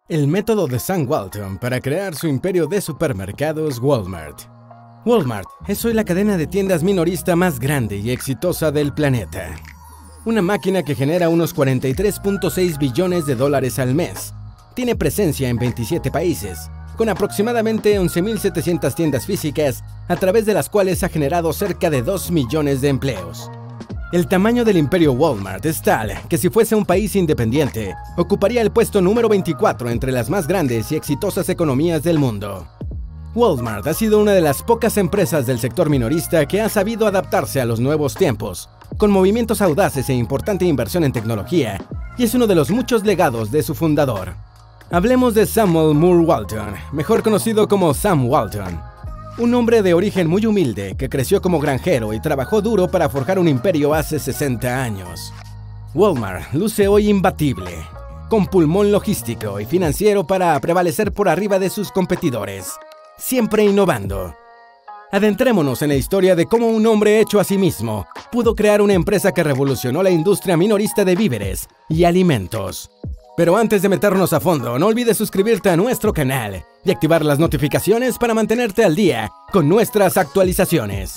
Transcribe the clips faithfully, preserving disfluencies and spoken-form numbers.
El método de Sam Walton para crear su imperio de supermercados Walmart. Walmart es hoy la cadena de tiendas minorista más grande y exitosa del planeta. Una máquina que genera unos cuarenta y tres punto seis billones de dólares al mes. Tiene presencia en veintisiete países, con aproximadamente once mil setecientas tiendas físicas, a través de las cuales ha generado cerca de dos millones de empleos. El tamaño del imperio Walmart es tal que si fuese un país independiente, ocuparía el puesto número veinticuatro entre las más grandes y exitosas economías del mundo. Walmart ha sido una de las pocas empresas del sector minorista que ha sabido adaptarse a los nuevos tiempos, con movimientos audaces e importante inversión en tecnología, y es uno de los muchos legados de su fundador. Hablemos de Samuel Moore Walton, mejor conocido como Sam Walton. Un hombre de origen muy humilde que creció como granjero y trabajó duro para forjar un imperio hace sesenta años. Walmart luce hoy imbatible, con pulmón logístico y financiero para prevalecer por arriba de sus competidores, siempre innovando. Adentrémonos en la historia de cómo un hombre hecho a sí mismo pudo crear una empresa que revolucionó la industria minorista de víveres y alimentos. Pero antes de meternos a fondo, no olvides suscribirte a nuestro canal y activar las notificaciones para mantenerte al día con nuestras actualizaciones.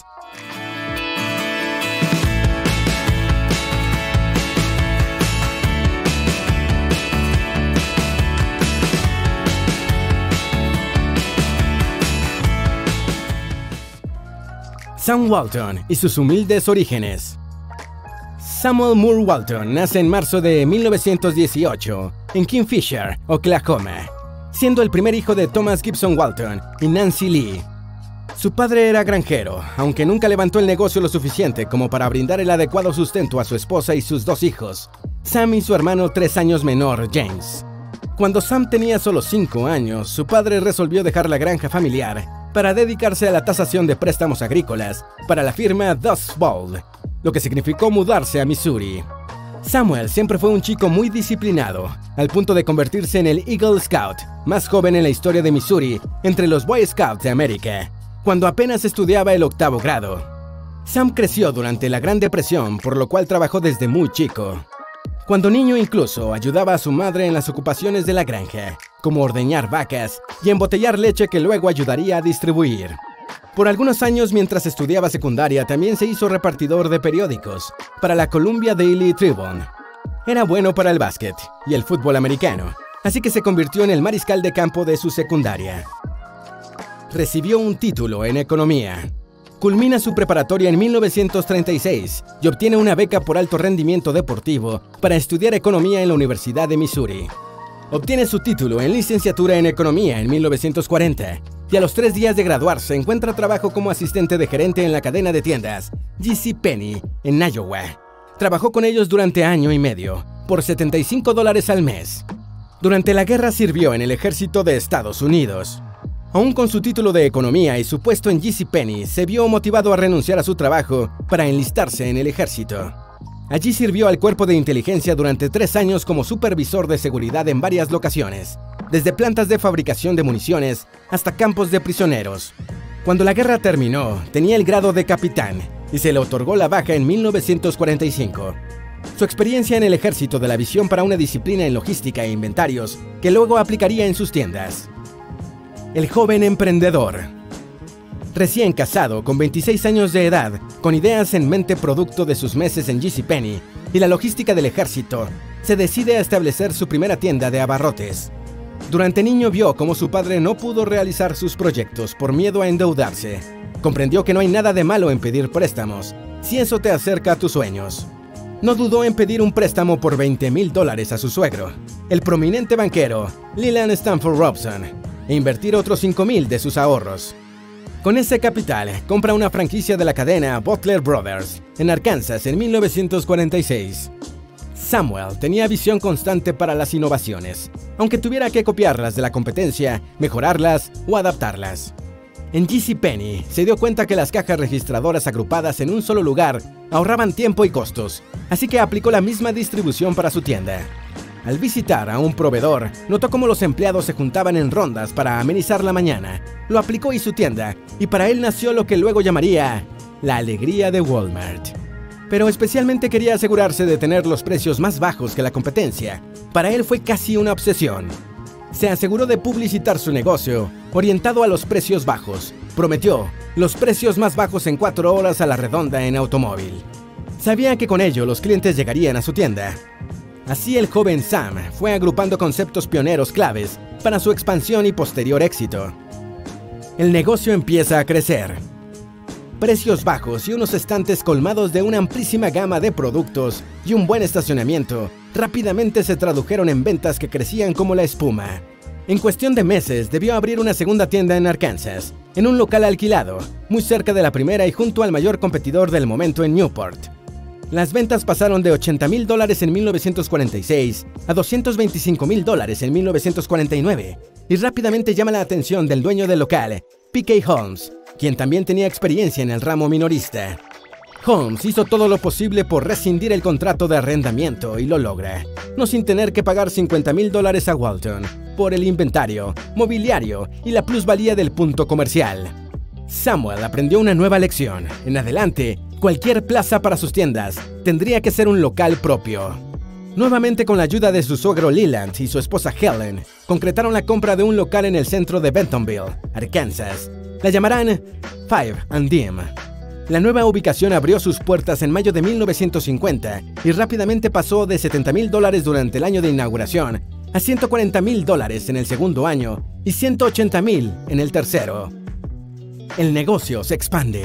Sam Walton y sus humildes orígenes. Samuel Moore Walton nace en marzo de mil novecientos dieciocho en Kingfisher, Oklahoma, siendo el primer hijo de Thomas Gibson Walton y Nancy Lee. Su padre era granjero, aunque nunca levantó el negocio lo suficiente como para brindar el adecuado sustento a su esposa y sus dos hijos, Sam y su hermano tres años menor, James. Cuando Sam tenía solo cinco años, su padre resolvió dejar la granja familiar para dedicarse a la tasación de préstamos agrícolas para la firma Dust Bowl, lo que significó mudarse a Missouri. Samuel siempre fue un chico muy disciplinado, al punto de convertirse en el Eagle Scout más joven en la historia de Missouri entre los Boy Scouts de América, cuando apenas estudiaba el octavo grado. Sam creció durante la Gran Depresión, por lo cual trabajó desde muy chico. Cuando niño incluso ayudaba a su madre en las ocupaciones de la granja, como ordeñar vacas y embotellar leche que luego ayudaría a distribuir. Por algunos años mientras estudiaba secundaria también se hizo repartidor de periódicos para la Columbia Daily Tribune. Era bueno para el básquet y el fútbol americano, así que se convirtió en el mariscal de campo de su secundaria. Recibió un título en economía. Culmina su preparatoria en mil novecientos treinta y seis y obtiene una beca por alto rendimiento deportivo para estudiar economía en la Universidad de Missouri. Obtiene su título en licenciatura en economía en mil novecientos cuarenta y a los tres días de graduarse encuentra trabajo como asistente de gerente en la cadena de tiendas JCPenney en Iowa. Trabajó con ellos durante año y medio, por setenta y cinco dólares al mes. Durante la guerra sirvió en el ejército de Estados Unidos. Aún con su título de economía y su puesto en JCPenney, se vio motivado a renunciar a su trabajo para enlistarse en el ejército. Allí sirvió al cuerpo de inteligencia durante tres años como supervisor de seguridad en varias locaciones, desde plantas de fabricación de municiones hasta campos de prisioneros. Cuando la guerra terminó, tenía el grado de capitán y se le otorgó la baja en mil novecientos cuarenta y cinco. Su experiencia en el ejército de la visión para una disciplina en logística e inventarios que luego aplicaría en sus tiendas. El joven emprendedor. Recién casado, con veintiséis años de edad, con ideas en mente producto de sus meses en JCPenney y la logística del ejército, se decide a establecer su primera tienda de abarrotes. Durante niño vio cómo su padre no pudo realizar sus proyectos por miedo a endeudarse. Comprendió que no hay nada de malo en pedir préstamos, si eso te acerca a tus sueños. No dudó en pedir un préstamo por veinte mil dólares a su suegro, el prominente banquero Leland Stanford Robson, e invertir otros cinco mil de sus ahorros. Con ese capital, compra una franquicia de la cadena Butler Brothers en Arkansas en mil novecientos cuarenta y seis. Samuel tenía visión constante para las innovaciones, aunque tuviera que copiarlas de la competencia, mejorarlas o adaptarlas. En JCPenney se dio cuenta que las cajas registradoras agrupadas en un solo lugar ahorraban tiempo y costos, así que aplicó la misma distribución para su tienda. Al visitar a un proveedor, notó cómo los empleados se juntaban en rondas para amenizar la mañana. Lo aplicó en su tienda, y para él nació lo que luego llamaría la alegría de Walmart. Pero especialmente quería asegurarse de tener los precios más bajos que la competencia. Para él fue casi una obsesión. se aseguró de publicitar su negocio orientado a los precios bajos. Prometió los precios más bajos en cuatro horas a la redonda en automóvil. Sabía que con ello los clientes llegarían a su tienda. Así el joven Sam fue agrupando conceptos pioneros claves para su expansión y posterior éxito. El negocio empieza a crecer. Precios bajos y unos estantes colmados de una amplísima gama de productos y un buen estacionamiento rápidamente se tradujeron en ventas que crecían como la espuma. En cuestión de meses debió abrir una segunda tienda en Arkansas, en un local alquilado, muy cerca de la primera y junto al mayor competidor del momento en Newport. Las ventas pasaron de ochenta mil dólares en mil novecientos cuarenta y seis a doscientos veinticinco mil dólares en mil novecientos cuarenta y nueve, y rápidamente llama la atención del dueño del local, P K Holmes, quien también tenía experiencia en el ramo minorista. Holmes hizo todo lo posible por rescindir el contrato de arrendamiento y lo logra, no sin tener que pagar cincuenta mil dólares a Walton por el inventario, mobiliario y la plusvalía del punto comercial. Samuel aprendió una nueva lección. En adelante, cualquier plaza para sus tiendas tendría que ser un local propio. Nuevamente, con la ayuda de su suegro Leland y su esposa Helen, concretaron la compra de un local en el centro de Bentonville, Arkansas. La llamarán Five and Dim. La nueva ubicación abrió sus puertas en mayo de mil novecientos cincuenta y rápidamente pasó de setenta mil dólares durante el año de inauguración a ciento cuarenta mil dólares en el segundo año y ciento ochenta mil en el tercero. El negocio se expande.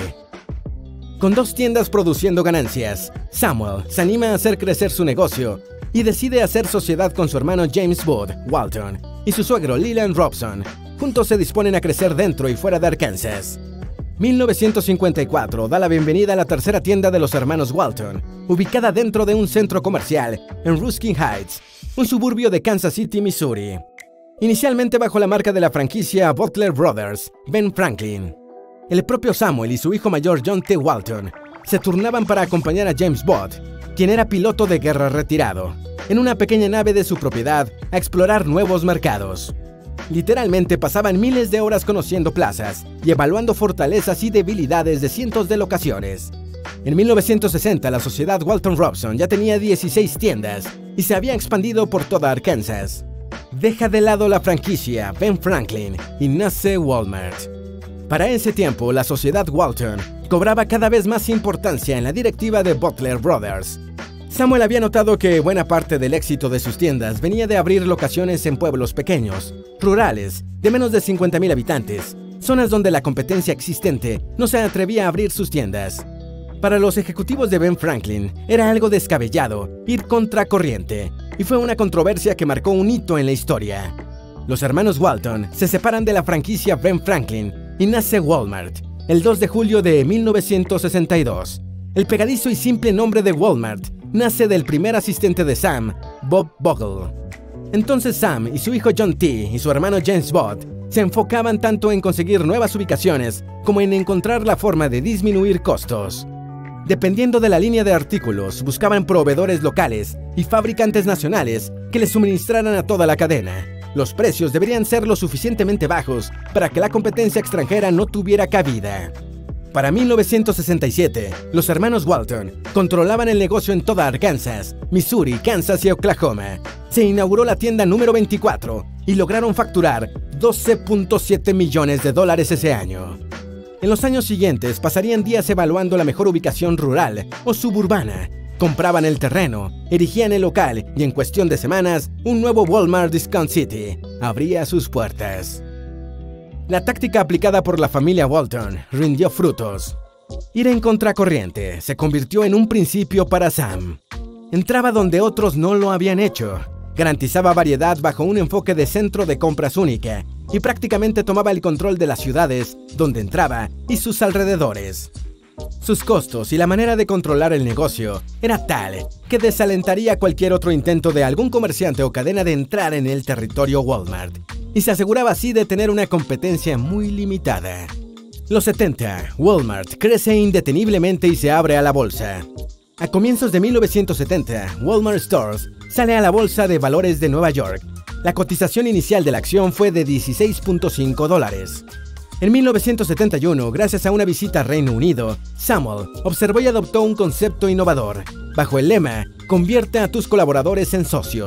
Con dos tiendas produciendo ganancias, Samuel se anima a hacer crecer su negocio y decide hacer sociedad con su hermano James Wood Walton y su suegro Leland Robson. Juntos se disponen a crecer dentro y fuera de Arkansas. mil novecientos cincuenta y cuatro da la bienvenida a la tercera tienda de los hermanos Walton, ubicada dentro de un centro comercial en Ruskin Heights, un suburbio de Kansas City, Missouri. Inicialmente bajo la marca de la franquicia Butler Brothers, Ben Franklin. El propio Samuel y su hijo mayor John T. Walton se turnaban para acompañar a James Bott, quien era piloto de guerra retirado, en una pequeña nave de su propiedad a explorar nuevos mercados. Literalmente pasaban miles de horas conociendo plazas y evaluando fortalezas y debilidades de cientos de locaciones. En mil novecientos sesenta, la sociedad Walton Robson ya tenía dieciséis tiendas y se había expandido por toda Arkansas. Deja de lado la franquicia Ben Franklin y nace Walmart. Para ese tiempo, la sociedad Walton cobraba cada vez más importancia en la directiva de Butler Brothers. Samuel había notado que buena parte del éxito de sus tiendas venía de abrir locaciones en pueblos pequeños, rurales, de menos de cincuenta mil habitantes, zonas donde la competencia existente no se atrevía a abrir sus tiendas. Para los ejecutivos de Ben Franklin, era algo descabellado ir contracorriente, y fue una controversia que marcó un hito en la historia. Los hermanos Walton se separan de la franquicia Ben Franklin y nace Walmart, el dos de julio de mil novecientos sesenta y dos. El pegadizo y simple nombre de Walmart nace del primer asistente de Sam, Bob Bogle. Entonces Sam y su hijo John T. y su hermano James Bott se enfocaban tanto en conseguir nuevas ubicaciones como en encontrar la forma de disminuir costos. Dependiendo de la línea de artículos, buscaban proveedores locales y fabricantes nacionales que les suministraran a toda la cadena. Los precios deberían ser lo suficientemente bajos para que la competencia extranjera no tuviera cabida. Para mil novecientos sesenta y siete, los hermanos Walton controlaban el negocio en toda Arkansas, Missouri, Kansas y Oklahoma. Se inauguró la tienda número veinticuatro y lograron facturar doce punto siete millones de dólares ese año. En los años siguientes pasarían días evaluando la mejor ubicación rural o suburbana. Compraban el terreno, erigían el local y en cuestión de semanas, un nuevo Walmart Discount City abría sus puertas. La táctica aplicada por la familia Walton rindió frutos. Ir en contracorriente se convirtió en un principio para Sam. Entraba donde otros no lo habían hecho. Garantizaba variedad bajo un enfoque de centro de compras única y prácticamente tomaba el control de las ciudades donde entraba y sus alrededores. Sus costos y la manera de controlar el negocio era tal que desalentaría cualquier otro intento de algún comerciante o cadena de entrar en el territorio Walmart, y se aseguraba así de tener una competencia muy limitada. Los setenta, Walmart crece indeteniblemente y se abre a la bolsa. A comienzos de mil novecientos setenta, Walmart Stores sale a la bolsa de valores de Nueva York. La cotización inicial de la acción fue de dieciséis punto cinco dólares. En mil novecientos setenta y uno, gracias a una visita a Reino Unido, Samuel observó y adoptó un concepto innovador. Bajo el lema, convierte a tus colaboradores en socios.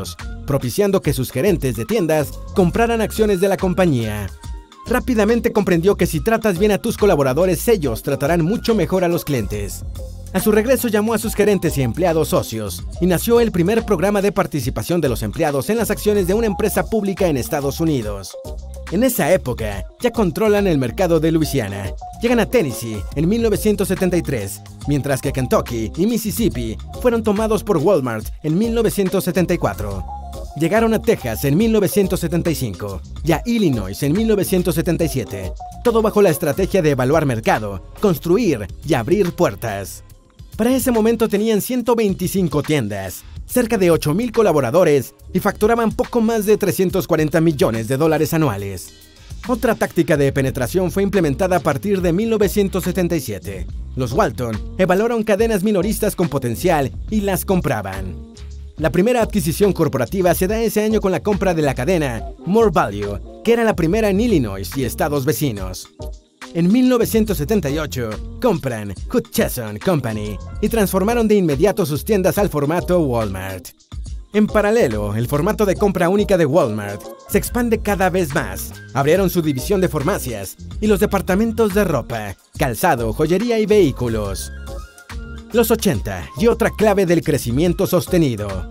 propiciando que sus gerentes de tiendas compraran acciones de la compañía. Rápidamente comprendió que si tratas bien a tus colaboradores, ellos tratarán mucho mejor a los clientes. A su regreso llamó a sus gerentes y empleados socios, y nació el primer programa de participación de los empleados en las acciones de una empresa pública en Estados Unidos. En esa época, ya controlan el mercado de Luisiana. Llegan a Tennessee en mil novecientos setenta y tres, mientras que Kentucky y Mississippi fueron tomados por Walmart en mil novecientos setenta y cuatro. Llegaron a Texas en mil novecientos setenta y cinco y a Illinois en mil novecientos setenta y siete, todo bajo la estrategia de evaluar mercado, construir y abrir puertas. Para ese momento tenían ciento veinticinco tiendas, cerca de ocho mil colaboradores y facturaban poco más de trescientos cuarenta millones de dólares anuales. Otra táctica de penetración fue implementada a partir de mil novecientos setenta y siete. Los Walton evaluaron cadenas minoristas con potencial y las compraban. La primera adquisición corporativa se da ese año con la compra de la cadena More Value, que era la primera en Illinois y estados vecinos. En mil novecientos setenta y ocho, compran Hutchison Company y transformaron de inmediato sus tiendas al formato Walmart. En paralelo, el formato de compra única de Walmart se expande cada vez más. Abrieron su división de farmacias y los departamentos de ropa, calzado, joyería y vehículos. Los ochenta y otra clave del crecimiento sostenido.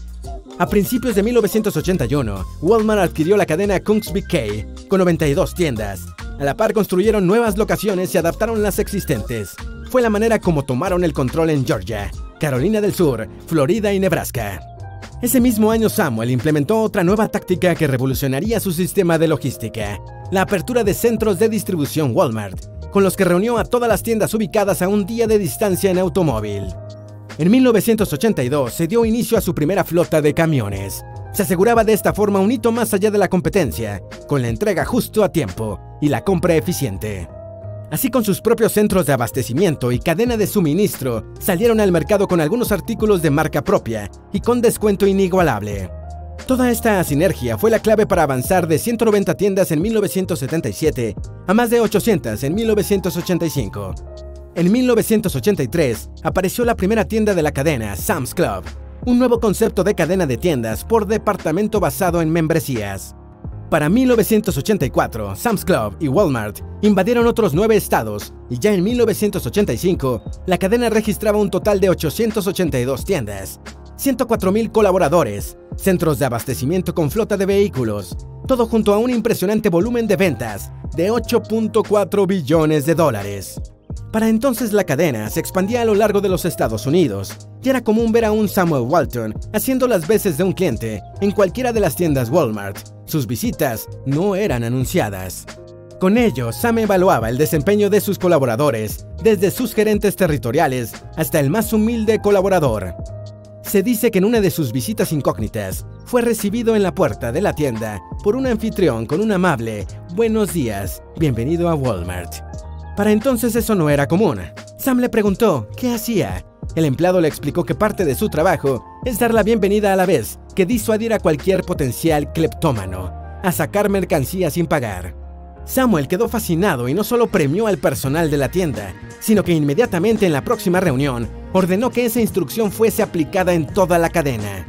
A principios de mil novecientos ochenta y uno, Walmart adquirió la cadena Kungs B K con noventa y dos tiendas. A la par construyeron nuevas locaciones y adaptaron las existentes. Fue la manera como tomaron el control en Georgia, Carolina del Sur, Florida y Nebraska. Ese mismo año Samuel implementó otra nueva táctica que revolucionaría su sistema de logística, la apertura de centros de distribución Walmart, con los que reunió a todas las tiendas ubicadas a un día de distancia en automóvil. En mil novecientos ochenta y dos se dio inicio a su primera flota de camiones. Se aseguraba de esta forma un hito más allá de la competencia, con la entrega justo a tiempo y la compra eficiente. Así, con sus propios centros de abastecimiento y cadena de suministro, salieron al mercado con algunos artículos de marca propia y con descuento inigualable. Toda esta sinergia fue la clave para avanzar de ciento noventa tiendas en mil novecientos setenta y siete a más de ochocientas en mil novecientos ochenta y cinco. En mil novecientos ochenta y tres apareció la primera tienda de la cadena, Sam's Club, un nuevo concepto de cadena de tiendas por departamento basado en membresías. Para mil novecientos ochenta y cuatro, Sam's Club y Walmart invadieron otros nueve estados y ya en mil novecientos ochenta y cinco, la cadena registraba un total de ochocientas ochenta y dos tiendas, ciento cuatro mil colaboradores, centros de abastecimiento con flota de vehículos, todo junto a un impresionante volumen de ventas de ocho punto cuatro billones de dólares. Para entonces la cadena se expandía a lo largo de los Estados Unidos y era común ver a un Samuel Walton haciendo las veces de un cliente en cualquiera de las tiendas Walmart. Sus visitas no eran anunciadas. Con ello, Sam evaluaba el desempeño de sus colaboradores, desde sus gerentes territoriales hasta el más humilde colaborador. Se dice que en una de sus visitas incógnitas, fue recibido en la puerta de la tienda por un anfitrión con un amable «Buenos días, bienvenido a Walmart». Para entonces eso no era común. Sam le preguntó qué hacía. El empleado le explicó que parte de su trabajo es dar la bienvenida a la vez que disuadir a cualquier potencial cleptómano a sacar mercancía sin pagar. Samuel quedó fascinado y no solo premió al personal de la tienda, sino que inmediatamente en la próxima reunión ordenó que esa instrucción fuese aplicada en toda la cadena.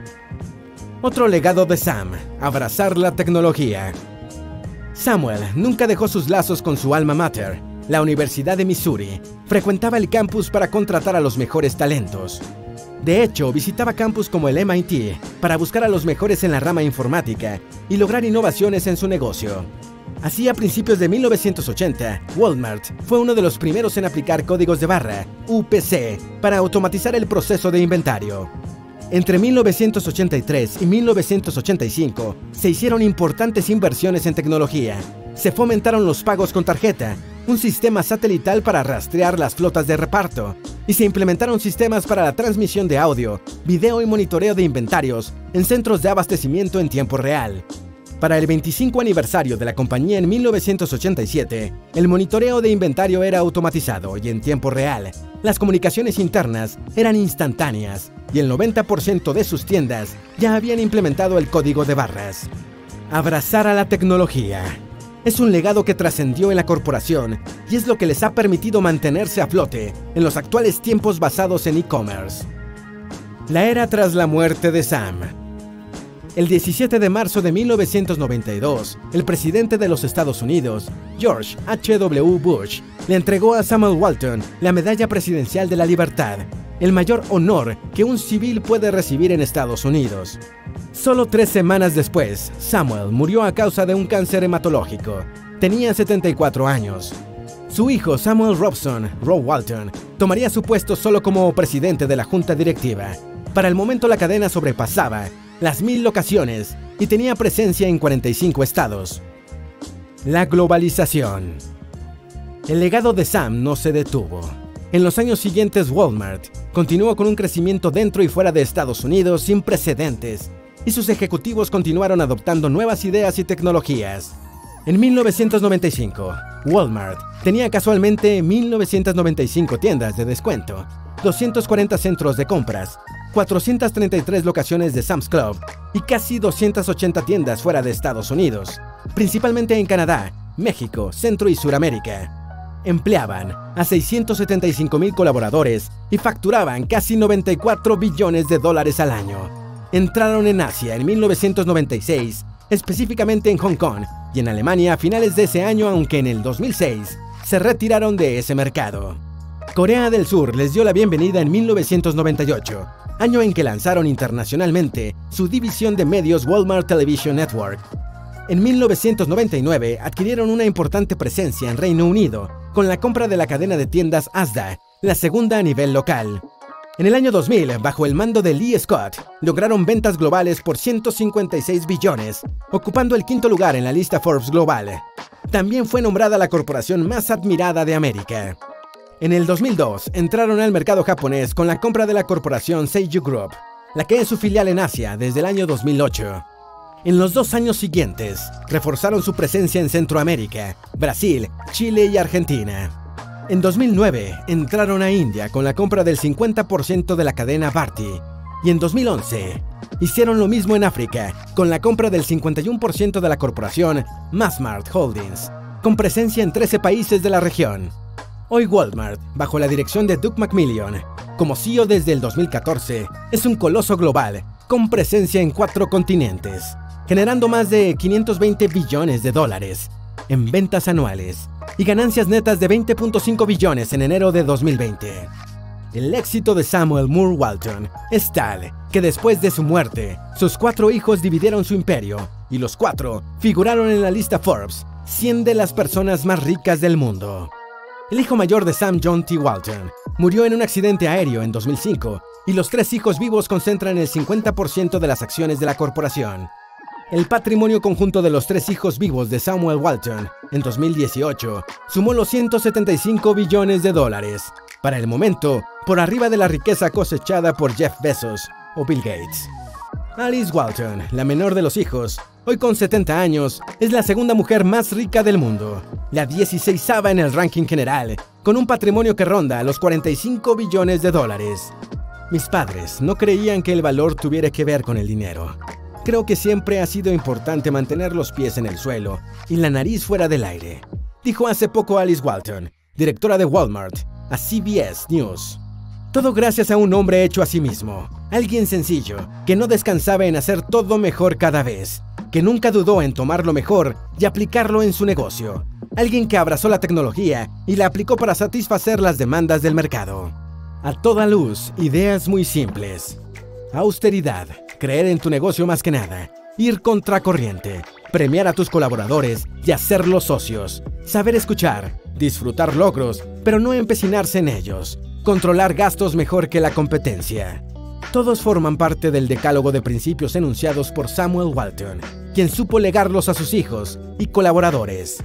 Otro legado de Sam: abrazar la tecnología. Samuel nunca dejó sus lazos con su alma mater, la Universidad de Missouri. Frecuentaba el campus para contratar a los mejores talentos. De hecho, visitaba campus como el M I T para buscar a los mejores en la rama informática y lograr innovaciones en su negocio. Así, a principios de mil novecientos ochenta, Walmart fue uno de los primeros en aplicar códigos de barra, U P C, para automatizar el proceso de inventario. Entre mil novecientos ochenta y tres y mil novecientos ochenta y cinco, se hicieron importantes inversiones en tecnología. Se fomentaron los pagos con tarjeta, un sistema satelital para rastrear las flotas de reparto, y se implementaron sistemas para la transmisión de audio, video y monitoreo de inventarios en centros de abastecimiento en tiempo real. Para el veinticinco aniversario de la compañía en mil novecientos ochenta y siete, el monitoreo de inventario era automatizado y en tiempo real. Las comunicaciones internas eran instantáneas y el noventa por ciento de sus tiendas ya habían implementado el código de barras. Abrazar a la tecnología es un legado que trascendió en la corporación y es lo que les ha permitido mantenerse a flote en los actuales tiempos basados en e-commerce. La era tras la muerte de Sam. El diecisiete de marzo de mil novecientos noventa y dos, el presidente de los Estados Unidos, George H W Bush, le entregó a Samuel Walton la Medalla Presidencial de la Libertad, el mayor honor que un civil puede recibir en Estados Unidos. Solo tres semanas después, Samuel murió a causa de un cáncer hematológico. Tenía setenta y cuatro años. Su hijo Samuel Robson, Rob Walton, tomaría su puesto solo como presidente de la junta directiva. Para el momento la cadena sobrepasaba las mil locaciones y tenía presencia en cuarenta y cinco estados. La globalización. El legado de Sam no se detuvo. En los años siguientes, Walmart continuó con un crecimiento dentro y fuera de Estados Unidos sin precedentes, y sus ejecutivos continuaron adoptando nuevas ideas y tecnologías. En mil novecientos noventa y cinco, Walmart tenía casualmente mil novecientos noventa y cinco tiendas de descuento, doscientos cuarenta centros de compras, cuatrocientas treinta y tres locaciones de Sam's Club y casi doscientas ochenta tiendas fuera de Estados Unidos, principalmente en Canadá, México, Centro y Suramérica. Empleaban a seiscientos setenta y cinco mil colaboradores y facturaban casi noventa y cuatro billones de dólares al año. Entraron en Asia en mil novecientos noventa y seis, específicamente en Hong Kong, y en Alemania a finales de ese año, aunque en el dos mil seis se retiraron de ese mercado. Corea del Sur les dio la bienvenida en mil novecientos noventa y ocho, año en que lanzaron internacionalmente su división de medios Walmart Television Network. En mil novecientos noventa y nueve adquirieron una importante presencia en Reino Unido con la compra de la cadena de tiendas Asda, la segunda a nivel local. En el año dos mil, bajo el mando de Lee Scott, lograron ventas globales por ciento cincuenta y seis billones, ocupando el quinto lugar en la lista Forbes Global. También fue nombrada la corporación más admirada de América. En el dos mil dos, entraron al mercado japonés con la compra de la corporación Seiyu Group, la que es su filial en Asia desde el año dos mil ocho. En los dos años siguientes, reforzaron su presencia en Centroamérica, Brasil, Chile y Argentina. En dos mil nueve, entraron a India con la compra del cincuenta por ciento de la cadena Bharti, y en dos mil once, hicieron lo mismo en África con la compra del cincuenta y uno por ciento de la corporación Massmart Holdings, con presencia en trece países de la región. Hoy Walmart, bajo la dirección de Doug McMillon, como C E O desde el dos mil catorce, es un coloso global con presencia en cuatro continentes, generando más de quinientos veinte billones de dólares en ventas anuales y ganancias netas de veinte punto cinco billones en enero de dos mil veinte. El éxito de Samuel Moore Walton es tal que después de su muerte, sus cuatro hijos dividieron su imperio y los cuatro figuraron en la lista Forbes, cien de las personas más ricas del mundo. El hijo mayor de Sam, John T. Walton, murió en un accidente aéreo en dos mil cinco y los tres hijos vivos concentran el cincuenta por ciento de las acciones de la corporación. El patrimonio conjunto de los tres hijos vivos de Samuel Walton en dos mil dieciocho sumó los ciento setenta y cinco billones de dólares, para el momento por arriba de la riqueza cosechada por Jeff Bezos o Bill Gates. Alice Walton, la menor de los hijos, hoy con setenta años, es la segunda mujer más rica del mundo, la dieciseisava en el ranking general, con un patrimonio que ronda los cuarenta y cinco billones de dólares. Mis padres no creían que el valor tuviera que ver con el dinero. Creo que siempre ha sido importante mantener los pies en el suelo y la nariz fuera del aire, dijo hace poco Alice Walton, directora de Walmart, a C B S News. Todo gracias a un hombre hecho a sí mismo, alguien sencillo, que no descansaba en hacer todo mejor cada vez, que nunca dudó en tomar lo mejor y aplicarlo en su negocio, alguien que abrazó la tecnología y la aplicó para satisfacer las demandas del mercado. A toda luz, ideas muy simples. Austeridad, creer en tu negocio más que nada, ir contracorriente, premiar a tus colaboradores y hacerlos socios, saber escuchar, disfrutar logros, pero no empecinarse en ellos, controlar gastos mejor que la competencia. Todos forman parte del decálogo de principios enunciados por Samuel Walton, quien supo legarlos a sus hijos y colaboradores.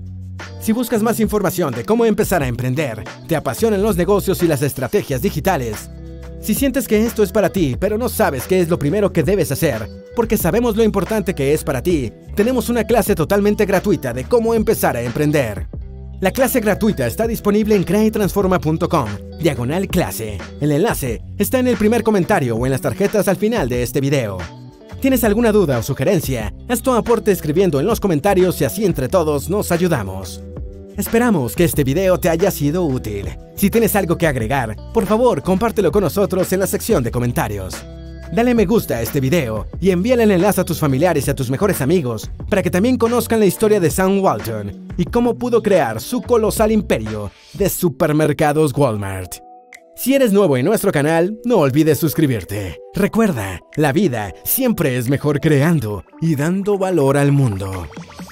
Si buscas más información de cómo empezar a emprender, te apasionan los negocios y las estrategias digitales, si sientes que esto es para ti, pero no sabes qué es lo primero que debes hacer, porque sabemos lo importante que es para ti, tenemos una clase totalmente gratuita de cómo empezar a emprender. La clase gratuita está disponible en crea y transforma punto com, diagonal clase. El enlace está en el primer comentario o en las tarjetas al final de este video. ¿Tienes alguna duda o sugerencia? Haz tu aporte escribiendo en los comentarios y así entre todos nos ayudamos. Esperamos que este video te haya sido útil. Si tienes algo que agregar, por favor compártelo con nosotros en la sección de comentarios. Dale me gusta a este video y envíale el enlace a tus familiares y a tus mejores amigos para que también conozcan la historia de Sam Walton y cómo pudo crear su colosal imperio de supermercados Walmart. Si eres nuevo en nuestro canal, no olvides suscribirte. Recuerda, la vida siempre es mejor creando y dando valor al mundo.